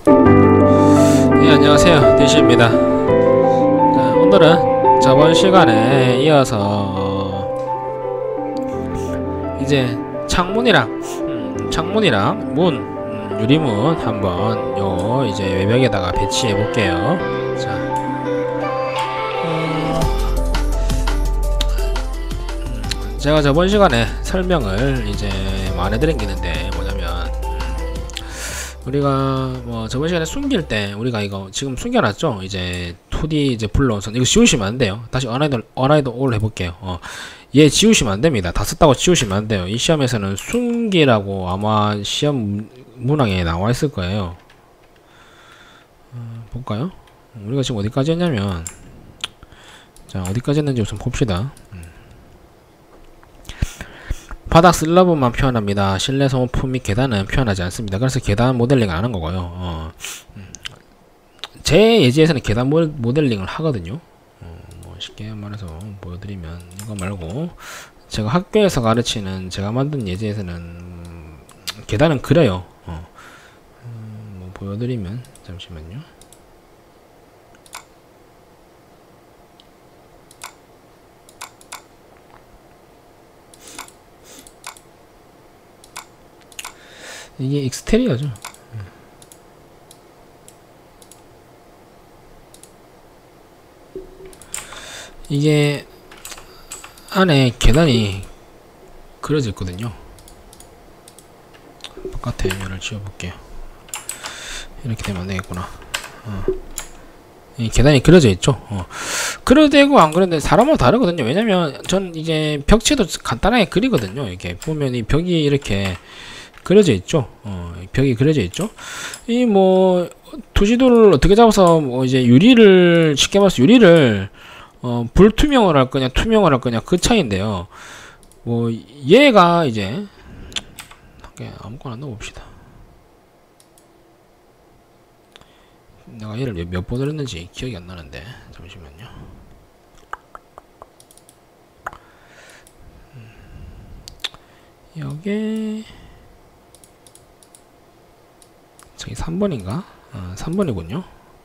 네, 안녕하세요. 디시입니다. 오늘은 저번 시간에 이어서 이제 창문이랑 문, 유리문 한번 요 이제 외벽에다가 배치해 볼게요. 자, 제가 저번 시간에 설명을 이제 많이 드린 게 있는데 뭐냐면 우리가 뭐 저번 시간에 숨길 때 우리가 이거 지금 숨겨놨죠. 이제 2D 이제 불러선 이거 지우시면 안 돼요. 다시 어라이드 올 해볼게요. 얘 지우시면 안 됩니다. 다 썼다고 지우시면 안 돼요. 이 시험에서는 숨기라고 아마 시험 문항에 나와 있을 거예요. 볼까요? 우리가 지금 어디까지 했냐면, 자, 어디까지 했는지 우선 봅시다. 바닥 슬러브만 표현합니다. 실내 소모품 및 계단은 표현하지 않습니다. 그래서 계단 모델링을 안 한 거고요. 제 예제에서는 계단 모델링을 하거든요. 뭐 쉽게 말해서 보여드리면 이거 말고 제가 학교에서 가르치는 제가 만든 예제에서는 계단은 그려요. 뭐 보여드리면 잠시만요. 이게 익스테리어죠. 이게 안에 계단이 그려져 있거든요. 바깥에 면을 지워볼게요. 이렇게 되면 안 되겠구나. 이 계단이 그려져 있죠. 그려도 되고 안 그려도 사람마다 다르거든요. 왜냐면 전 이제 벽체도 간단하게 그리거든요. 이게 보면 이 벽이 이렇게 그려져 있죠. 벽이 그려져 있죠. 이 뭐 투지도를 어떻게 잡아서 뭐 이제 유리를 쉽게 말해서 유리를 불투명을 할 거냐 투명을 할 거냐 그 차이인데요. 뭐 얘가 이제 아무거나 넣어봅시다. 내가 얘를 몇 번을 했는지 기억이 안 나는데 잠시만요. 여기 저기 3번인가? 3번이군요.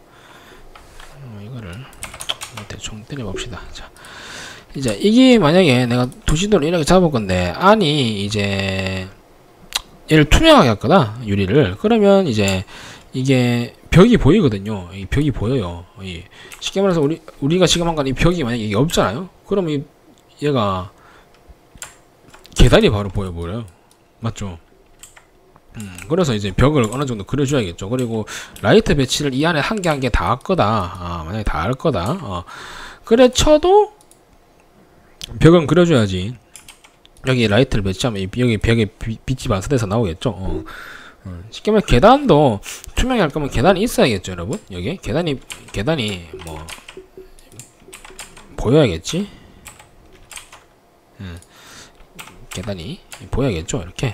이거를 대충 때려봅시다. 자, 이제 이게 만약에 내가 도시도를 이렇게 잡을 건데 안이 이제 얘를 투명하게 할 거다. 유리를. 그러면 이제 이게 벽이 보이거든요. 이 벽이 보여요. 쉽게 말해서 우리가 지금 한 건 이 벽이 만약에 이게 없잖아요. 그러면 얘가 계단이 바로 보여버려요. 맞죠? 그래서 이제 벽을 어느 정도 그려줘야겠죠. 그리고 라이트 배치를 이 안에 한 개 한 개 다 할 거다. 만약에 다 할 거다. 그래 쳐도 벽은 그려줘야지. 여기 라이트를 배치하면 여기 벽에 빛이 반사돼서 나오겠죠. 쉽게 말해 계단도 투명히 할 거면 계단이 있어야겠죠, 여러분. 여기 계단이 뭐 보여야겠지. 계단이 보여야겠죠, 이렇게.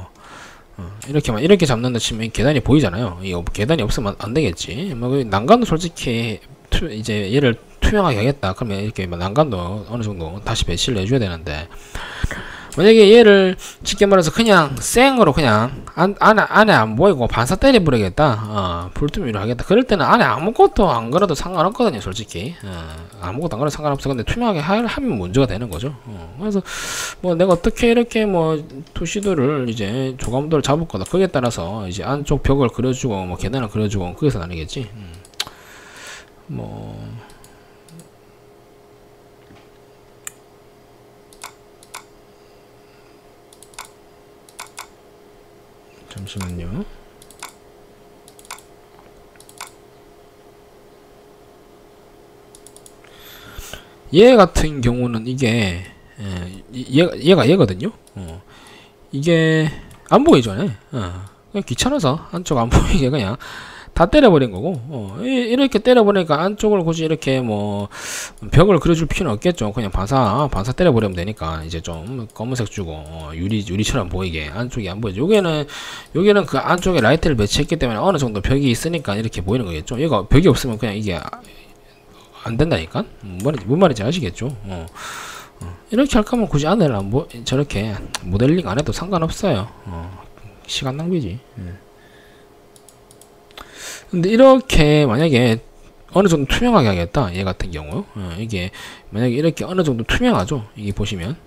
이렇게 잡는다 치면 계단이 보이잖아요. 이 계단이 없으면 안 되겠지. 뭐 난간도 솔직히 이제 얘를 투명하게 하겠다. 그러면 이렇게 난간도 어느 정도 다시 배치를 해줘야 되는데 만약에 얘를 쉽게 말해서 그냥 생으로 그냥 안에 안 보이고 반사 때려버리겠다. 불투명으로 하겠다. 그럴 때는 안에 아무것도 안 걸어도 상관없거든요, 솔직히. 아무것도 안 걸어도 상관없어. 근데 투명하게 하면 문제가 되는 거죠. 그래서 뭐 내가 어떻게 이렇게 뭐 투시도를 이제 조감도를 잡을 거다. 거기에 따라서 이제 안쪽 벽을 그려주고 뭐 계단을 그려주고 거기서 나뉘겠지. 뭐 잠시만요. 얘 같은 경우는 이게 얘가 얘거든요. 이게 안 보이죠. 그냥 귀찮아서 안쪽 안 보이게 그냥 다 때려버린 거고. 이렇게 때려버리니까 안쪽을 굳이 이렇게 뭐 벽을 그려줄 필요는 없겠죠. 그냥 반사 때려버리면 되니까 이제 좀 검은색 주고 유리처럼 보이게 안쪽이 안 보이죠. 여기는 그 안쪽에 라이트를 배치했기 때문에 어느 정도 벽이 있으니까 이렇게 보이는 거겠죠. 얘가 벽이 없으면 그냥 이게 안 된다니까. 뭔 말인지 아시겠죠. 이렇게 할 거면 굳이 안을 저렇게 모델링 안 해도 상관없어요. 시간 낭비지. 근데 이렇게 만약에 어느 정도 투명하게 하겠다, 얘 같은 경우. 이게 만약에 이렇게 어느 정도 투명하죠. 이게 보시면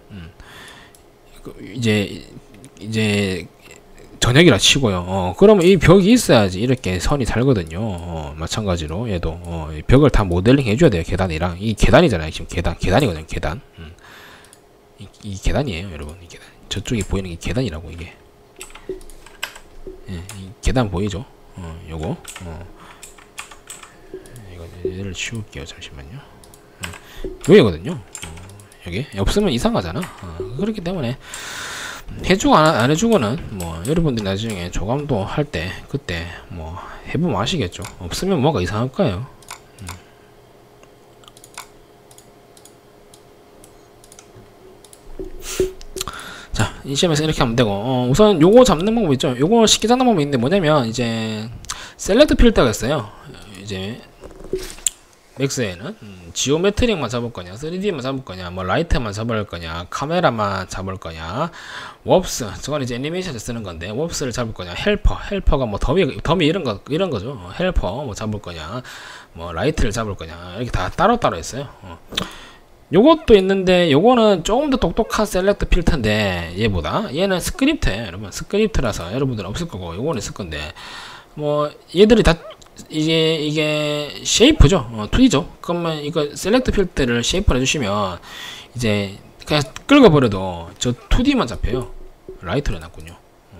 이제 저녁이라 치고요. 그러면 이 벽이 있어야지 이렇게 선이 살거든요. 마찬가지로 얘도 이 벽을 다 모델링 해줘야 돼요. 계단이랑 이 계단이잖아요. 지금 계단이거든요. 계단. 이 계단이에요, 여러분. 이 계단. 저쪽에 보이는 게 계단이라고 이게. 예, 이 계단 보이죠? 요거. 이거 얘를 치울게요. 잠시만요. 여기거든요. 여기 없으면 이상하잖아. 그렇기 때문에 해주고 안 해주고는 뭐 여러분들 나중에 조감도 할 때 그때 뭐 해보면 아시겠죠. 없으면 뭐가 이상할 거예요. 자, 이 시험에서 이렇게 하면 되고, 우선 요거 잡는 방법 있죠. 요거 쉽게 잡는 방법이 있는데 뭐냐면 이제 셀렉트 필터가 있어요. 이제 맥스에는 지오메트릭만 잡을 거냐, 3D만 잡을 거냐, 뭐 라이트만 잡을 거냐, 카메라만 잡을 거냐, 웍스, 저건 이제 애니메이션에 쓰는 건데 웍스를 잡을 거냐, 헬퍼가 뭐 더미 이런 거죠. 헬퍼 뭐 잡을 거냐, 뭐 라이트를 잡을 거냐, 이렇게 다 따로따로 있어요. 요것도 있는데 요거는 조금 더 똑똑한 셀렉트 필터인데 얘는 스크립트예요. 여러분 스크립트라서 여러분들은 없을 거고 요거는 있을 건데 뭐 얘들이 다 이게 쉐이프죠. 2D죠. 그러면 이거 셀렉트 필터를 쉐이프를 해주시면 이제 그냥 긁어버려도 저 2D만 잡혀요. 라이트로 해놨군요.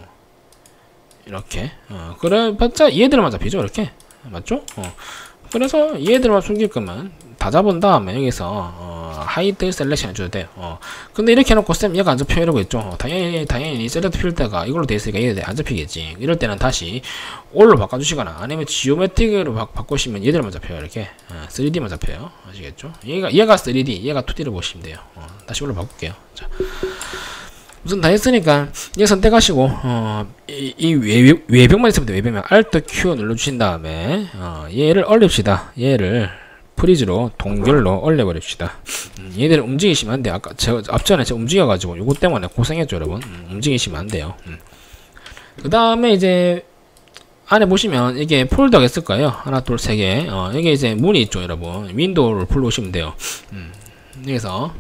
이렇게 그래봤자 얘들만 잡히죠. 이렇게 맞죠? 그래서 얘들만 숨길 거면 다 잡은 다음에 여기서 하이드 셀렉션 해줘도 돼요. 근데 이렇게 해놓고 쌤 얘가 안 잡혀 이러고 있죠. 당연히 셀렉트 필터가 이걸로 돼 있으니까 얘들 안 잡히겠지. 이럴 때는 다시 올로 바꿔주시거나 아니면 지오메트릭으로 바꾸시면 얘들만 잡혀요. 이렇게 3D만 잡혀요. 아시겠죠? 얘가 3D, 얘가 2D로 보시면 돼요. 다시 올로 바꿀게요. 자, 우선 다 했으니까 얘 선택하시고 이 외벽만 있으면 돼요. 외벽만 Alt Q 눌러주신 다음에 얘를 올립시다. 얘를 프리즈로 동결로 올려버립시다. 얘들을 움직이시면 안 돼요. 아까 앞전에 제가 움직여가지고 요거 때문에 고생했죠, 여러분. 움직이시면 안 돼요. 그 다음에 이제 안에 보시면 이게 폴더가 있을 거예요. 하나, 둘, 세 개. 여기 이제 문이 있죠, 여러분. 윈도우를 불러오시면 돼요. 여기서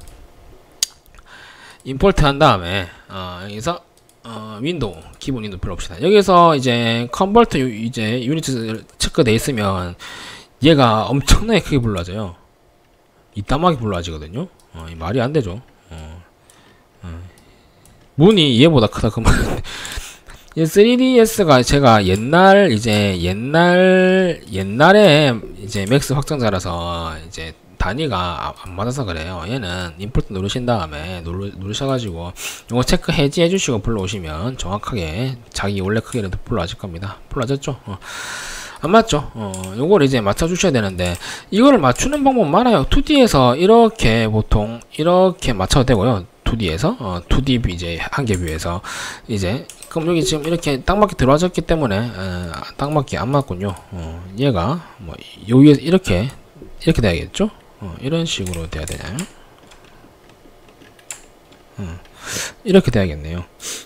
임포트 한 다음에 여기서 윈도우 기본 윈도우 불러봅시다. 여기서 이제 컨버터 이제 유니트 체크돼 있으면 얘가 엄청나게 크게 불러져요. 이따마게 불러지거든요. 말이 안 되죠. 문이 얘보다 크다 그만. 3DS가 제가 옛날에 이제 맥스 확장자라서 이제 단위가 안 맞아서 그래요. 얘는 임포트 누르신 다음에 누르셔가지고 이거 체크 해지해 주시고 불러오시면 정확하게 자기 원래 크기로 불러와질 겁니다. 불러졌죠? 안 맞죠? 요걸 이제 맞춰 주셔야 되는데 이거를 맞추는 방법 많아요. 2D에서 이렇게 보통 이렇게 맞춰도 되고요. 2D에서 2D 이제 한개 뷰에서 이제 그럼 여기 지금 이렇게 딱 맞게 들어와졌기 때문에 딱 맞게 안 맞군요. 얘가 뭐 여기 이렇게 돼야겠죠? 이런 식으로 돼야 되나요? 이렇게 돼야겠네요.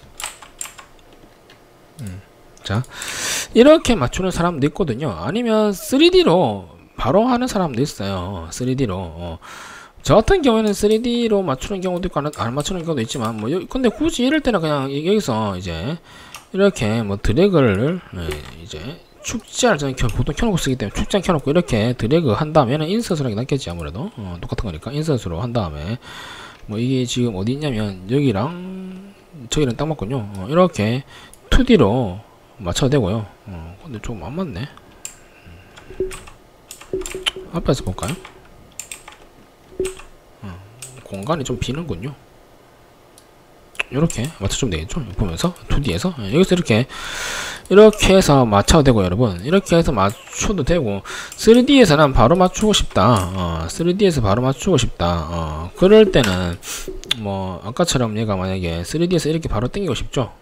자, 이렇게 맞추는 사람도 있거든요. 아니면 3D로 바로 하는 사람도 있어요. 3D로. 저 같은 경우에는 3D로 맞추는 경우도 있고 안 맞추는 경우도 있지만 뭐 근데 굳이 이럴 때는 그냥 여기서 이제 이렇게 뭐 드래그를 이제 축제를 저는 보통 켜놓고 쓰기 때문에 축제 켜놓고 이렇게 드래그 한 다음에는 인서트로 하는 게 낫겠지 아무래도 똑같은 거니까 인서트로 한 다음에 뭐 이게 지금 어디 있냐면 여기랑 저기랑 딱 맞군요. 이렇게 2D로 맞춰도 되고요. 근데 좀 안 맞네. 앞에서 볼까요? 공간이 좀 비는군요. 이렇게 맞춰주면 되겠죠? 보면서 2D에서 여기서 이렇게 해서 맞춰도 되고 여러분 이렇게 해서 맞춰도 되고 3D에서는 바로 맞추고 싶다. 3D에서 바로 맞추고 싶다. 그럴 때는 뭐 아까처럼 얘가 만약에 3D에서 이렇게 바로 당기고 싶죠.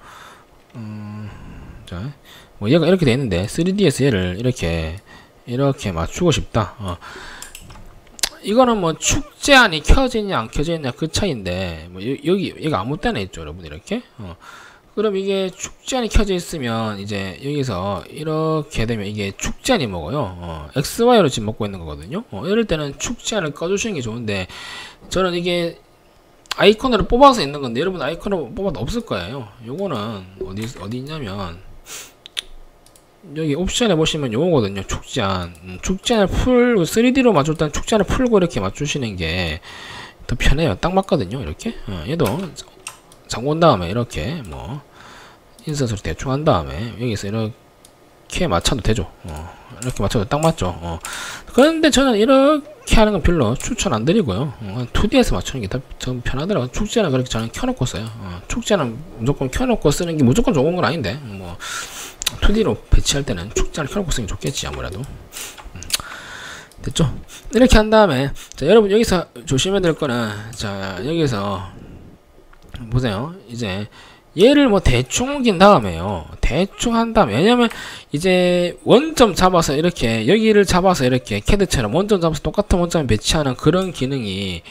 자, 뭐 얘가 이렇게 돼 있는데 3D에서 얘를 이렇게 맞추고 싶다. 이거는 뭐 축제안이 켜지냐 안 켜지냐 그 차이인데 뭐 여기 얘가 아무 때나 있죠 여러분 이렇게 그럼 이게 축제안이 켜져 있으면 이제 여기서 이렇게 되면 이게 축제안이 먹어요. XY로 지금 먹고 있는 거거든요. 이럴 때는 축제안을 꺼주시는 게 좋은데, 저는 이게 아이콘으로 뽑아서 있는 건데, 여러분 아이콘으로 뽑아도 없을 거예요. 요거는 어디 있냐면 여기 옵션에 보시면 요거거든요. 축제안을 풀고 3D로 맞출 때는 축제안을 풀고 이렇게 맞추시는 게 더 편해요. 딱 맞거든요. 이렇게. 얘도 잠궈온 다음에 이렇게 뭐 인서트로 대충 한 다음에 여기서 이렇게 맞춰도 되죠. 이렇게 맞춰도 딱 맞죠. 그런데 저는 이렇게 하는 건 별로 추천 안 드리고요. 2D에서 맞추는 게 더 편하더라고요. 축제는 그렇게 저는 켜놓고 써요. 축제는 무조건 켜놓고 쓰는 게 무조건 좋은 건 아닌데, 뭐 2D로 배치할 때는 축제를 켜놓고 쓰는 게 좋겠지, 아무래도. 됐죠? 이렇게 한 다음에, 자, 여러분 여기서 조심해야 될 거는, 자, 여기서 보세요. 이제 얘를 뭐 대충 옮긴 다음에요. 대충 한 다음에, 왜냐면 이제 원점 잡아서 이렇게 여기를 잡아서 이렇게 캐드처럼 원점 잡아서 똑같은 원점에 배치하는 그런 기능이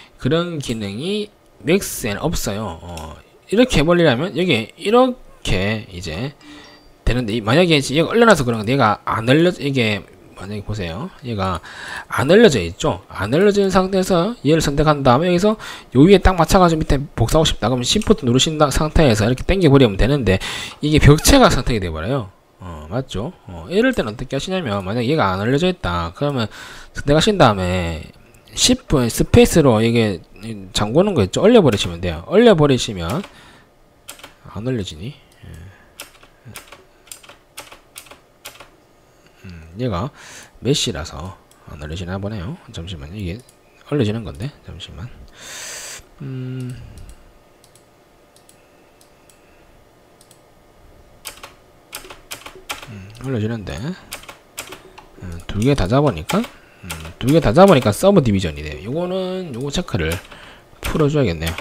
맥스에는 없어요. 이렇게 해버리려면 여기 이렇게 이제 되는데, 만약에 얘가 얼려놔서 그런 건데, 얘가 안 얼려, 이게 만약에 보세요. 얘가 안 얼려져 있죠. 안 얼려져 있는 상태에서 얘를 선택한 다음에 여기서 요 위에 딱 맞춰가지고 밑에 복사하고 싶다. 그러면 Shift 누르신 상태에서 이렇게 당겨버리면 되는데, 이게 벽체가 선택이 돼버려요. 맞죠? 이럴 때는 어떻게 하시냐면, 만약에 얘가 안 얼려져 있다. 그러면 선택하신 다음에 Shift 스페이스로 이게 잠그는 거 있죠? 얼려버리시면 돼요. 얼려버리시면 안 얼려지니? 얘가 메시라서 안 얼려지나 보네요. 잠시만요. 이게 얼려지는 건데, 잠시만. 얼려지는데, 두 개 다 잡으니까, 서브 디비전이 돼요. 요거 체크를 풀어줘야겠네요.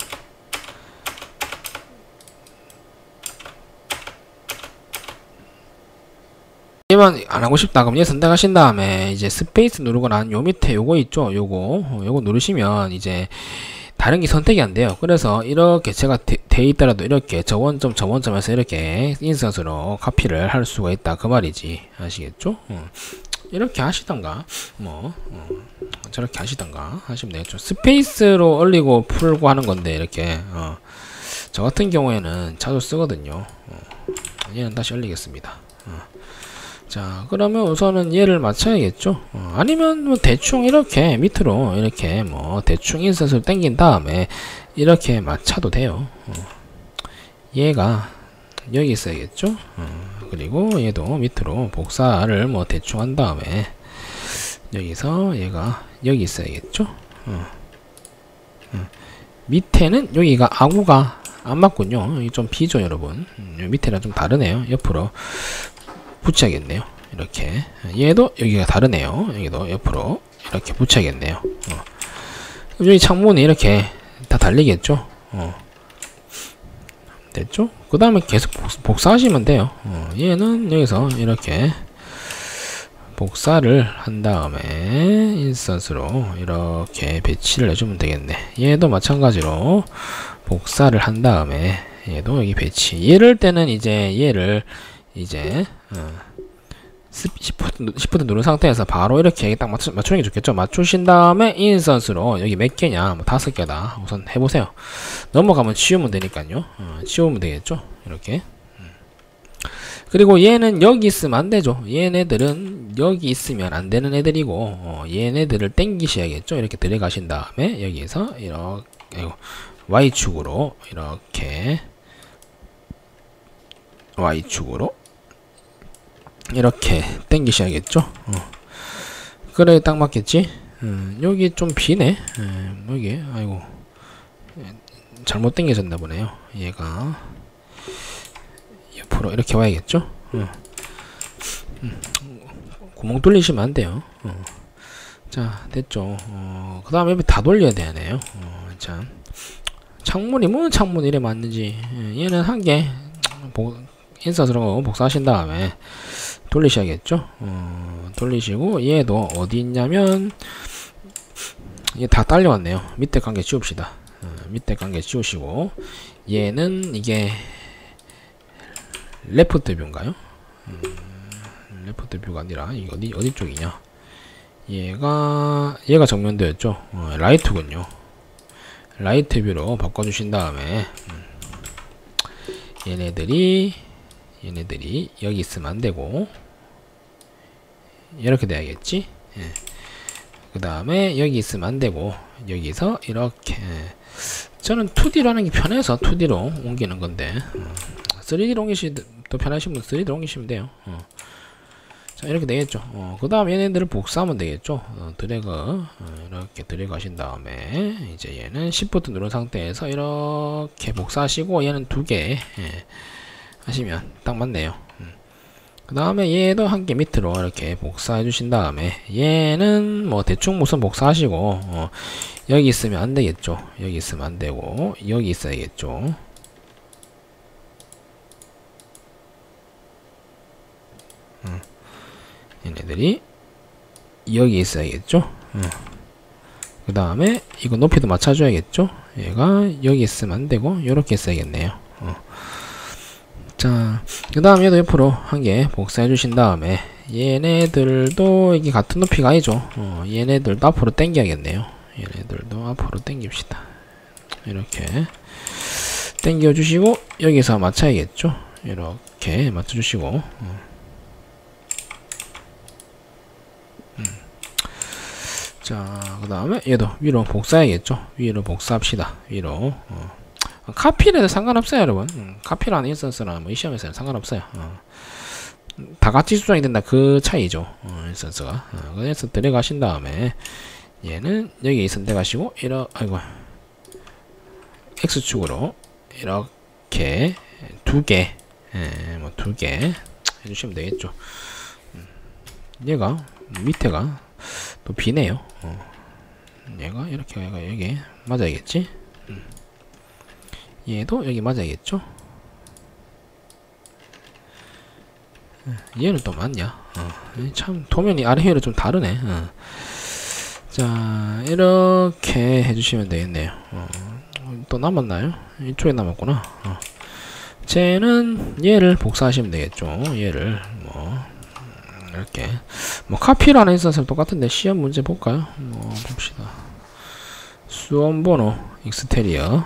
얘만 안 하고 싶다. 그럼 얘 선택하신 다음에 이제 스페이스 누르고 난 요 밑에 요거 있죠? 요거 누르시면 이제 다른 게 선택이 안 돼요. 그래서 이렇게 제가 돼 있더라도 이렇게 저 원점에서 이렇게 인서트로 카피를 할 수가 있다. 그 말이지. 아시겠죠? 이렇게 하시던가, 뭐, 저렇게 하시던가 하시면 되겠죠. 스페이스로 올리고 풀고 하는 건데, 이렇게, 저 같은 경우에는 자주 쓰거든요. 얘는 다시 올리겠습니다. 자, 그러면 우선은 얘를 맞춰야겠죠. 아니면 뭐 대충 이렇게 밑으로 이렇게 뭐 대충 인서트를 당긴 다음에 이렇게 맞춰도 돼요. 얘가 여기 있어야겠죠. 그리고 얘도 밑으로 복사를 뭐 대충 한 다음에 여기서 얘가 여기 있어야겠죠. 밑에는 여기가 아구가 안 맞군요. 여기 좀 비죠, 여러분. 밑에랑 좀 다르네요. 옆으로 붙여야겠네요. 이렇게. 얘도 여기가 다르네요. 여기도 옆으로 이렇게 붙여야겠네요. 여기 창문이 이렇게 다 달리겠죠. 됐죠? 그 다음에 계속 복사하시면 돼요. 얘는 여기서 이렇게 복사를 한 다음에 인서트로 이렇게 배치를 해주면 되겠네. 얘도 마찬가지로 복사를 한 다음에 얘도 여기 배치. 이럴 때는 이제 얘를 이제 Shift 누른 상태에서 바로 이렇게 딱 맞추는 게 좋겠죠. 맞추신 다음에 인서트로 여기 몇 개냐, 뭐 5개다 우선 해보세요. 넘어가면 지우면 되니까요. 지우면 되겠죠. 이렇게. 그리고 얘는 여기 있으면 안 되죠. 얘네들은 여기 있으면 안 되는 애들이고, 얘네들을 땡기셔야겠죠. 이렇게 들어가신 다음에 여기서 이렇게 Y축으로 이렇게 Y축으로 이렇게 당기셔야겠죠. 그래 딱 맞겠지. 여기 좀 비네. 여기 아이고 잘못 당겨졌나 보네요. 얘가 옆으로 이렇게 와야겠죠. 구멍 뚫리시면 안 돼요. 자, 됐죠. 그 다음에 여기 다 돌려야 되네요. 자, 창문이 뭐 창문 이래 맞는지. 얘는 한 개 인서트로 복사하신 다음에 돌리셔야겠죠. 돌리시고 얘도 어디 있냐면 얘 다 딸려왔네요. 밑에 관계 지웁시다. 밑에 관계 지우시고 얘는 이게 레프트 뷰인가요? 레프트 뷰가 아니라 이게 어디 쪽이냐? 얘가 정면도였죠. 라이트군요. 라이트 뷰로 바꿔주신 다음에 얘네들이 여기 있으면 안 되고 이렇게 돼야겠지. 예. 그 다음에 여기 있으면 안 되고 여기서 이렇게. 저는 2D로 하는 게 편해서 2D로 옮기는 건데 3D로 옮기시면 또 편하시면 3D로 옮기시면 돼요. 자, 이렇게 되겠죠. 그 다음 얘네들을 복사하면 되겠죠. 드래그 이렇게 드래그 하신 다음에 이제 얘는 Shift 누른 상태에서 이렇게 복사하시고 얘는 2개 하시면 딱 맞네요. 그 다음에 얘도 한 개 밑으로 이렇게 복사해 주신 다음에 얘는 뭐 대충 무슨 복사하시고 여기 있으면 안 되겠죠. 여기 있으면 안 되고 여기 있어야겠죠. 얘네들이 여기 있어야겠죠. 그 다음에 이거 높이도 맞춰줘야겠죠. 얘가 여기 있으면 안 되고 요렇게 있어야겠네요. 자, 그 다음 얘도 옆으로 한 개 복사해 주신 다음에 얘네들도 이게 같은 높이가 아니죠. 얘네들도 앞으로 당겨야겠네요. 얘네들도 앞으로 당깁시다. 이렇게 당겨 주시고 여기서 맞춰야겠죠. 이렇게 맞춰 주시고 자, 그 다음에 얘도 위로 복사해야겠죠. 위로 복사합시다. 위로. 카피를 해도 상관없어요, 여러분. 카피라는 인스턴스나 뭐 이 시험에서는 상관없어요. 다 같이 수정이 된다. 그 차이죠. 인스턴스가. 그래서 들어가신 다음에 얘는 여기 선택하시고 아이고 X축으로 이렇게 2개 뭐 2개 해주시면 되겠죠. 얘가 밑에가 또 비네요. 얘가 이렇게 여기 맞아야겠지. 얘도 여기 맞아야겠죠. 얘는 또 맞냐. 참 도면이 아래 위로 좀 다르네. 자, 이렇게 해주시면 되겠네요. 또 남았나요? 이쪽에 남았구나. 쟤는 얘를 복사하시면 되겠죠. 얘를 뭐 이렇게 뭐 카피라는 인스턴스는 똑같은데 시험 문제 볼까요? 뭐 봅시다. 수험번호 익스테리어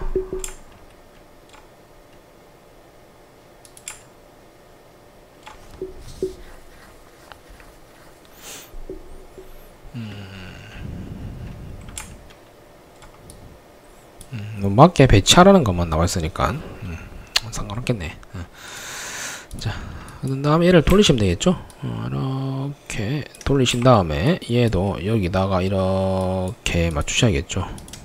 맞게 배치하라는 것만 나와있으니까 상관없겠네. 자, 그 다음에 얘를 돌리시면 되겠죠. 이렇게 돌리신 다음에 얘도 여기다가 이렇게 맞추셔야겠죠.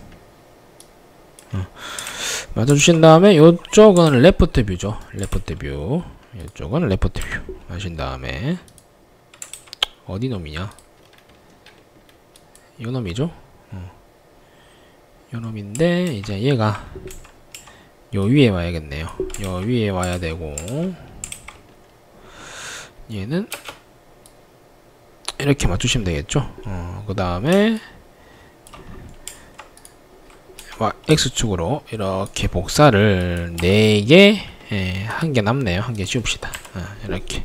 맞춰주신 다음에 요쪽은 레프트 뷰죠. 레프트 뷰. 이쪽은 레프트 뷰 하신 다음에 어디 놈이냐? 요 놈이죠. 요 놈인데 이제 얘가 요 위에 와야겠네요. 요 위에 와야 되고 얘는 이렇게 맞추시면 되겠죠. 그 다음에 X축으로 이렇게 복사를 4개 한 개 남네요. 한 개 지웁시다. 이렇게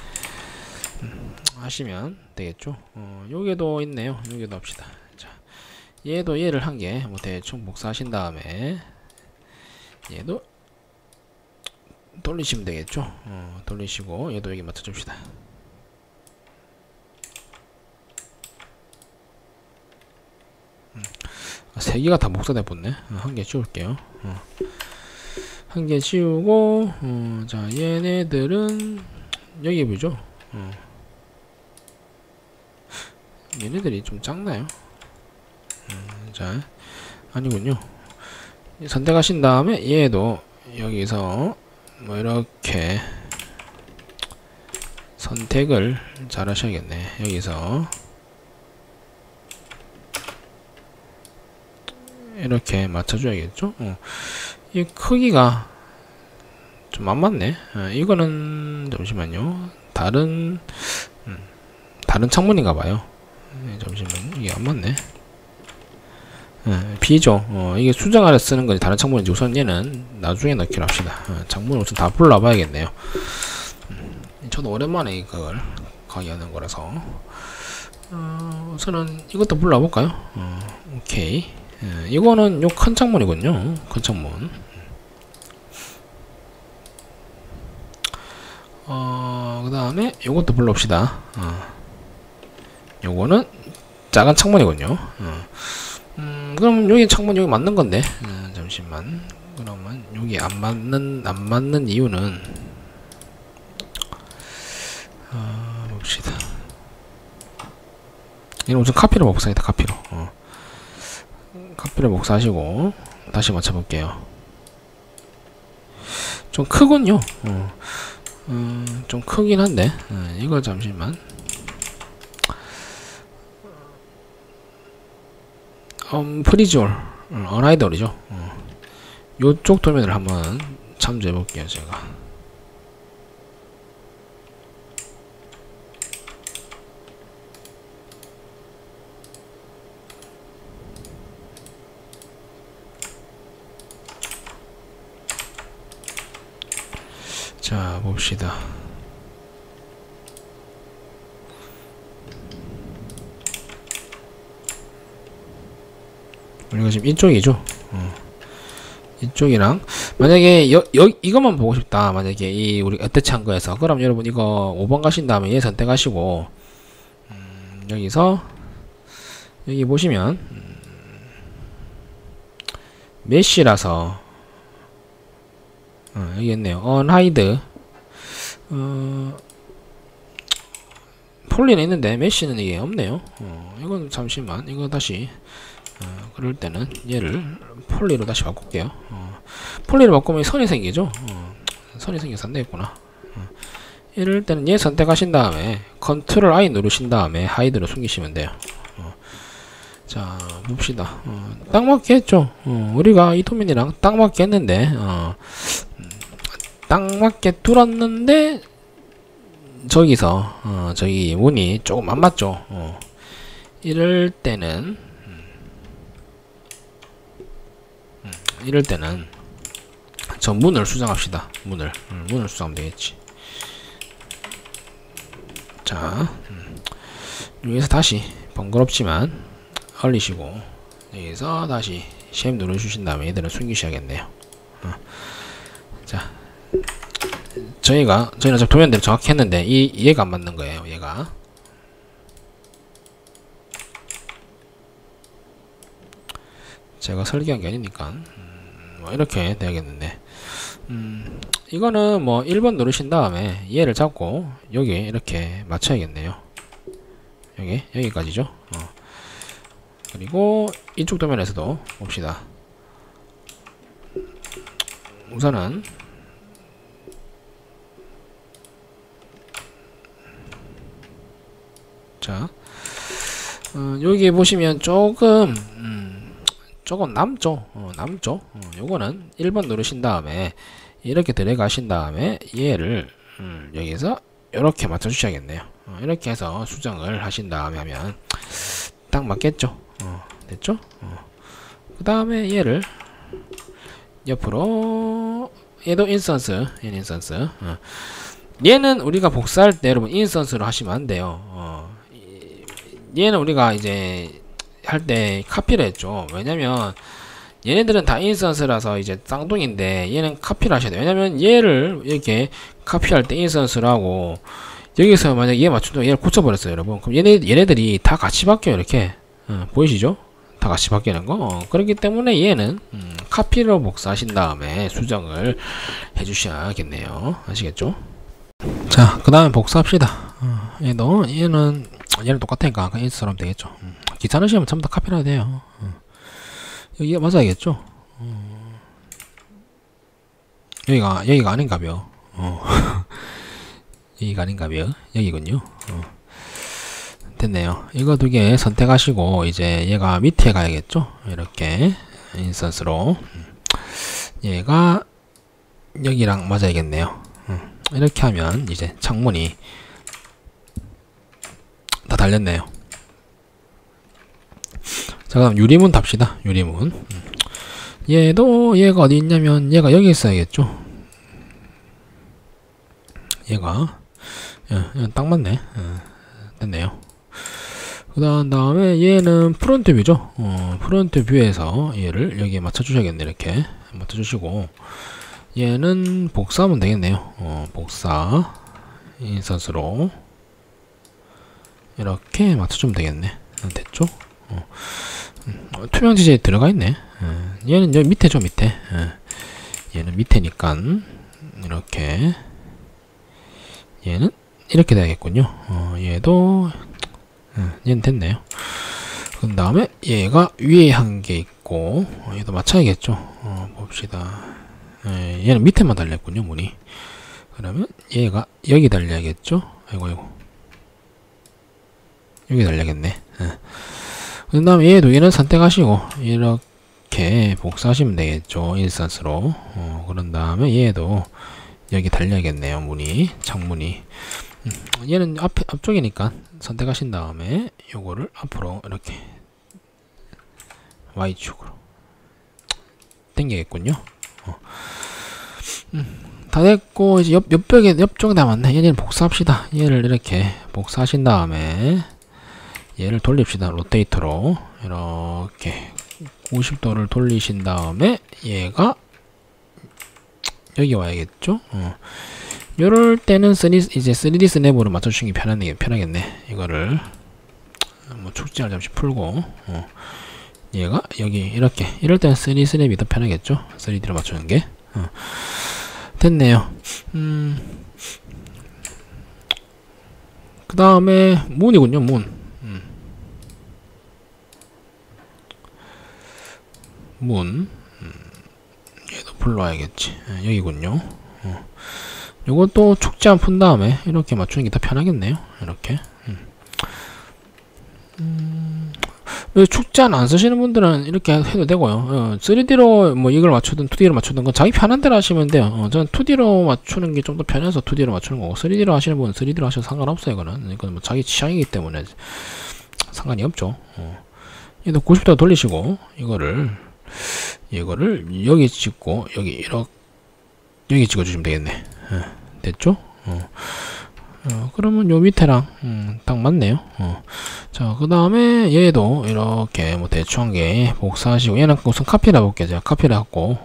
하시면 되겠죠. 요게도 있네요. 요게도 합시다. 자, 얘도 얘를 한 개 뭐 대충 복사하신 다음에 얘도 돌리시면 되겠죠. 돌리시고 얘도 여기 맞춰줍시다. 세 개가 다 복사돼 버렸네. 한 개 지울게요. 한 개 지우고 자, 얘네들은 여기 보죠. 얘네들이 좀 작나요? 자, 아니군요. 선택하신 다음에 얘도 여기서 뭐 이렇게 선택을 잘 하셔야겠네. 여기서 이렇게 맞춰줘야겠죠. 이 크기가 좀 안 맞네. 이거는 잠시만요. 다른 창문인가봐요. 잠시만요. 이게 안 맞네. B죠. 이게 수정 아래 쓰는 거지 다른 창문인지 우선 얘는 나중에 넣기로 합시다. 창문을 우선 다 불러봐야겠네요. 저도 오랜만에 그걸 강의하는 거라서 우선은 이것도 불러볼까요? 오케이. 이거는 요 큰 창문이군요. 큰 창문. 그 다음에 요것도 불러봅시다. 요거는 작은 창문이군요. 그럼 여기 창문 여기 맞는 건데, 잠시만. 그러면 여기 안 맞는 이유는, 봅시다. 이건 우선 카피로 복사하겠다, 카피로. 카피로 복사하시고, 다시 맞춰볼게요. 좀 크군요. 좀 크긴 한데, 이거 잠시만. 프리즈올, 언아이돌이죠. 요쪽 도면을 한번 참조해 볼게요, 제가. 자, 봅시다. 우리가 지금 이쪽이죠. 이쪽이랑 만약에 이것만 보고 싶다. 만약에 이 우리 어때치한 거에서 그럼 여러분 이거 5번 가신 다음에 얘 선택하시고 여기서 여기 보시면 메쉬라서 여기 있네요. 언하이드 폴리는 있는데 메쉬는 이게 없네요. 이건 잠시만 이거 다시 그럴 때는 얘를 폴리로 다시 바꿀게요. 폴리로 바꾸면 선이 생기죠. 선이 생겨서 안되겠구나. 이럴 때는 얘 선택하신 다음에 컨트롤 I 누르신 다음에 하이드로 숨기시면 돼요. 자 봅시다. 딱 맞게 했죠. 우리가 이 도면이랑 딱 맞게 했는데 딱 맞게 뚫었는데 저기서 저기 문이 조금 안 맞죠. 이럴 때는 저 문을 수정합시다. 문을 수정하면 되겠지. 자 여기서 다시 번거롭지만 얼리시고 여기서 다시 쉐임 누르주신 다음에 얘들을 숨기셔야겠네요. 자 저희는 저 도면대로 정확히 했는데 얘가 안 맞는 거예요. 얘가 제가 설계한 게 아니니까 뭐 이렇게 돼야겠는데 이거는 뭐 1번 누르신 다음에 얘를 잡고 여기 이렇게 맞춰야겠네요. 여기까지죠. 그리고 이쪽 도면에서도 봅시다. 우선은 자 여기 보시면 조금 남죠. 요거는 1번 누르신 다음에 이렇게 들어가신 다음에 얘를 여기서 이렇게 맞춰 주셔야겠네요. 이렇게 해서 수정을 하신 다음에 하면 딱 맞겠죠. 됐죠? 그 다음에 얘를 옆으로 얘도 인스턴스 얘는 우리가 복사할 때 여러분 인스턴스로 하시면 안 돼요. 얘는 우리가 이제 할 때 카피를 했죠. 왜냐면 얘네들은 다 인스턴스라서 이제 쌍둥이인데 얘는 카피를 하셔야 돼요. 왜냐면 얘를 이렇게 카피할 때 인스턴스를 하고 여기서 만약 얘 맞춘다고 얘를 고쳐버렸어요 여러분. 그럼 얘네들이 다 같이 바뀌어요. 이렇게 보이시죠? 다 같이 바뀌는 거. 그렇기 때문에 얘는 카피로 복사하신 다음에 수정을 해주셔야겠네요. 아시겠죠? 자 그 다음에 복사합시다. 얘는 똑같으니까 그냥 인스턴하면 되겠죠. 귀찮으시면 전부 다 카피를 해야 돼요. 여기가 맞아야겠죠. 여기가 아닌가벼. 여기가 아닌가벼. 여기군요. 됐네요. 이거 두 개 선택하시고 이제 얘가 밑에 가야겠죠. 이렇게 인스턴스로 얘가 여기랑 맞아야겠네요. 이렇게 하면 이제 창문이 다 달렸네요. 자 그럼 유리문 답시다. 유리문 얘가 어디 있냐면 얘가 여기 있어야겠죠. 얘가 딱 맞네. 됐네요. 그 다음에 얘는 프론트 뷰죠. 프론트 뷰에서 얘를 여기에 맞춰주셔야겠네. 이렇게 맞춰주시고, 얘는 복사하면 되겠네요. 복사 인서트로 이렇게 맞춰주면 되겠네. 됐죠? 투명 지제에 들어가 있네. 얘는 여기 밑에죠, 밑에. 얘는 밑에니까 이렇게, 얘는 이렇게 돼야겠군요. 얘도 얘는 됐네요. 그 다음에 얘가 위에 한 개 있고, 얘도 맞춰야겠죠. 봅시다. 얘는 밑에만 달렸군요, 문이. 그러면 얘가 여기 달려야겠죠. 아이고 여기 달려야겠네. 그 다음에 얘는 선택하시고 이렇게 복사하시면 되겠죠, 인스턴스로. 그런 다음에 얘도 여기 달려야겠네요, 문이, 창문이. 얘는 앞쪽이니까 선택하신 다음에 요거를 앞으로 이렇게 Y축으로 당기겠군요. 다 됐고, 이제 옆쪽에 남았네. 얘는 복사합시다. 얘를 이렇게 복사하신 다음에 얘를 돌립시다. 로테이터로 이렇게 90도를 돌리신 다음에 얘가 여기 와야겠죠. 요럴 때는 이제 3D 스냅으로 맞춰주시는 게 편하겠네. 이거를 뭐 축지를 잠시 풀고, 얘가 여기 이렇게, 이럴 때는 3D 스냅이 더 편하겠죠. 3D로 맞추는 게. 됐네요. 그 다음에 문이군요, 문. 문. 얘도 불러와야겠지. 여기군요. 요것도 축지안 푼 다음에 이렇게 맞추는 게 더 편하겠네요. 이렇게. 축지안 안 쓰시는 분들은 이렇게 해도 되고요. 3D로 뭐 이걸 맞추든 2D로 맞추든 건 자기 편한 대로 하시면 돼요. 저는 2D로 맞추는 게 좀 더 편해서 2D로 맞추는 거고, 3D로 하시는 분은 3D로 하셔도 상관없어요. 이건 뭐 자기 취향이기 때문에 상관이 없죠. 얘도 90도 돌리시고 이거를 여기 찍고 여기 찍어주시면 되겠네. 됐죠? 그러면 요 밑에랑 딱 맞네요. 자, 그 다음에 얘도 이렇게 뭐 대충 한 개 복사하시고, 얘는 우선 카피를 해볼게요. 제가 카피를 해갖고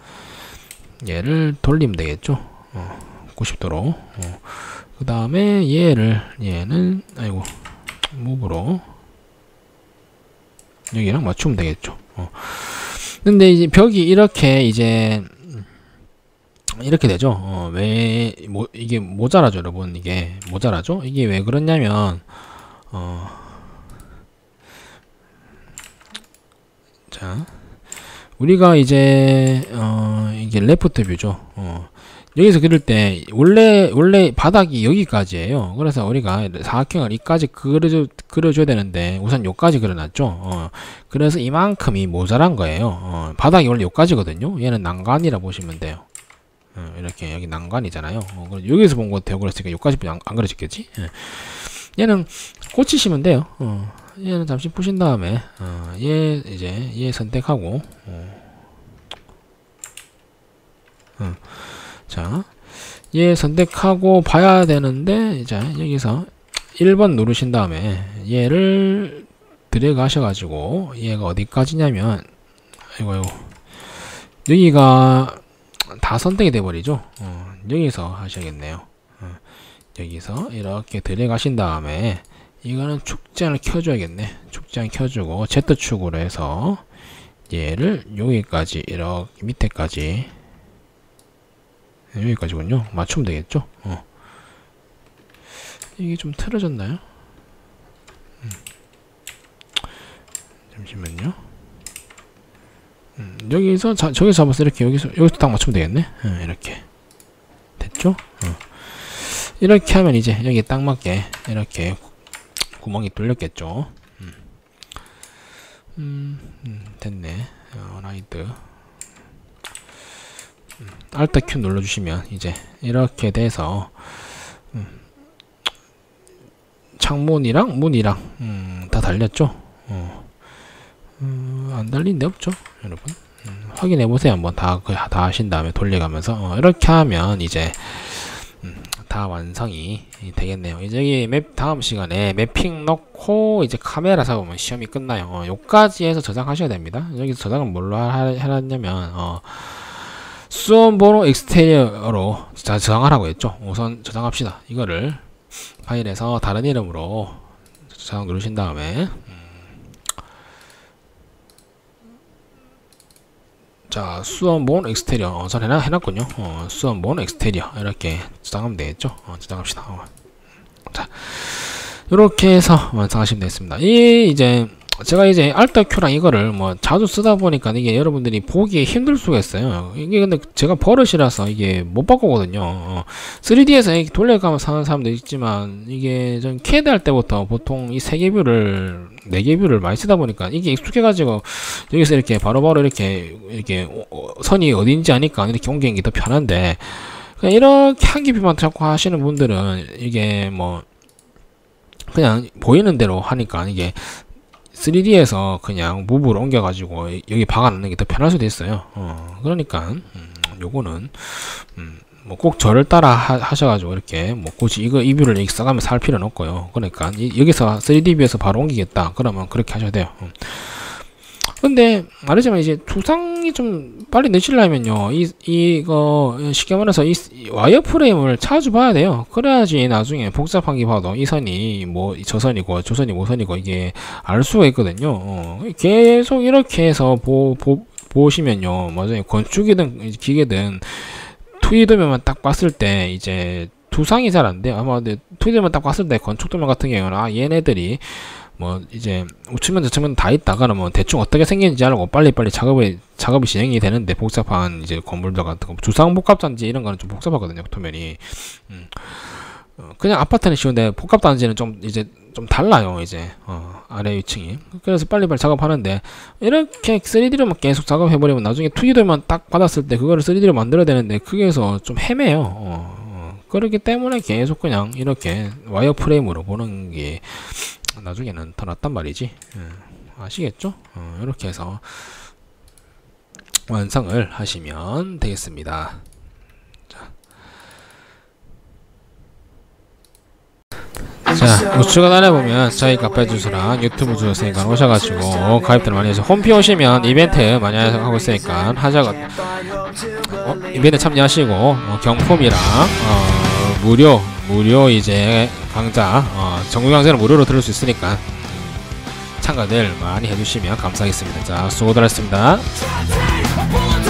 얘를 돌리면 되겠죠. 90도로. 그 다음에 얘는 아이고 무브로 여기랑 맞추면 되겠죠. 근데 이제 벽이 이렇게 이렇게 되죠. 이게 모자라죠, 여러분. 이게 모자라죠. 이게 왜 그러냐면, 자, 우리가 이제 이게 레프트 뷰죠. 여기서 그릴 때 원래 바닥이 여기까지예요. 그래서 우리가 사각형을 이까지 그려줘야 되는데 우선 요까지 그려놨죠. 그래서 이만큼이 모자란 거예요. 바닥이 원래 요까지거든요. 얘는 난간이라 보시면 돼요. 이렇게 여기 난간이잖아요. 여기서 본 거 대고 그랬으니까 여기까지 안 그려졌겠지. 얘는 꽂히시면 돼요. 얘는 잠시 푸신 다음에 얘 선택하고, 자, 얘 선택하고 봐야 되는데, 이제 여기서 1번 누르신 다음에 얘를 드래그 하셔가지고 얘가 어디까지냐면, 아이고 여기가 다 선택이 돼버리죠. 여기서 하셔야겠네요. 여기서 이렇게 드래그하신 다음에 이거는 축지안을 켜줘야겠네. 축지안 켜주고 Z축으로 해서 얘를 여기까지 이렇게 밑에까지 여기까지군요. 맞추면 되겠죠. 이게 좀 틀어졌나요? 잠시만요. 여기서 저기서 잡아서 이렇게 여기서 딱 맞추면 되겠네. 이렇게 됐죠? 이렇게 하면 이제 여기 딱 맞게 이렇게 구멍이 뚫렸겠죠. 됐네. 라이트 Alt Q 눌러주시면 이제 이렇게 돼서 창문이랑 문이랑 다 달렸죠. 안 달린 데 없죠, 여러분. 확인해 보세요. 한번 다 하신 다음에 돌려가면서 이렇게 하면 이제 다 완성이 되겠네요. 이제 여기 맵 다음 시간에 매핑 넣고 이제 카메라 잡으면 시험이 끝나요. 요까지 해서 저장하셔야 됩니다. 여기서 저장은 뭘로 해놨냐면 수험번호 익스테리어로 저장하라고 했죠. 우선 저장합시다. 이거를 파일에서 다른 이름으로 저장 누르신 다음에 자, 수험본 엑스테리어 전 해놨군요. 수험본 엑스테리어 이렇게 저장하면 되겠죠. 저장합시다. 자, 이렇게 해서 완성하시면 되겠습니다. 이제 제가 이제 Alt-Q랑 이거를 뭐 자주 쓰다 보니까 이게 여러분들이 보기 힘들 수가 있어요. 이게 근데 제가 버릇이라서 이게 못 바꾸거든요. 3D에서 돌려가면 사는 사람도 있지만 이게 전 CAD 할 때부터 보통 이 3개 뷰를 4개 뷰를 많이 쓰다 보니까 이게 익숙해가지고 여기서 이렇게 바로바로 이렇게 선이 어딘지 아니까 이렇게 옮기는 게 더 편한데 그냥 이렇게 한 개 뷰만 자꾸 하시는 분들은 이게 뭐 그냥 보이는 대로 하니까 이게 3D에서 그냥 무브로 옮겨가지고 여기 박아놓는 게 더 편할 수도 있어요. 그러니까 요거는 뭐 꼭 저를 따라 하셔가지고 이렇게 뭐 굳이 이 뷰를 이렇게 써가면서 할 필요는 없고요. 그러니까 여기서 3D 뷰에서 바로 옮기겠다 그러면 그렇게 하셔야 돼요. 근데 말하자면 이제 두상이 좀 빨리 내시려면요 이거 쉽게 말해서 이 와이어프레임을 자주 봐야 돼요. 그래야지 나중에 복잡한 게 봐도 이 선이 뭐 저 선이고 저 선이 뭐 선이고 이게 알 수가 있거든요. 계속 이렇게 해서 보시면요 맞아요. 건축이든 기계든 2D 도면만 딱 봤을 때 이제 두상이 잘 안 돼요. 아마 근데 2D 도면 딱 봤을 때 건축 도면 같은 경우는 얘네들이 뭐 이제 우측면 저측면 다 있다 그러면 대충 어떻게 생겼는지 알고 빨리빨리 작업이 진행이 되는데 복잡한 이제 건물들 같은 거 주상복합단지 이런 거는 좀 복잡하거든요. 도면이 그냥 아파트는 쉬운데 복합단지는 좀 이제 좀 달라요. 이제 아래 위층이 그래서 빨리빨리 작업하는데 이렇게 3D로만 계속 작업해버리면 나중에 2D로만 딱 받았을 때 그거를 3D로 만들어야 되는데 그게서 좀 헤매요. 그렇기 때문에 계속 그냥 이렇게 와이어프레임으로 보는 게 나중에는 더 낫단 말이지. 아시겠죠? 이렇게 해서 완성을 하시면 되겠습니다. 자, 우측 하단에 보면 저희 카페 주소랑 유튜브 주소 있으니까 오셔가지고 가입들 많이 해서 홈피 오시면 이벤트 많이 하고 있으니까 이벤트 참여하시고 경품이랑 무료 이제 강좌 정규 강좌는 무료로 들을 수 있으니까 참가들 많이 해주시면 감사하겠습니다. 자, 수고들 하셨습니다.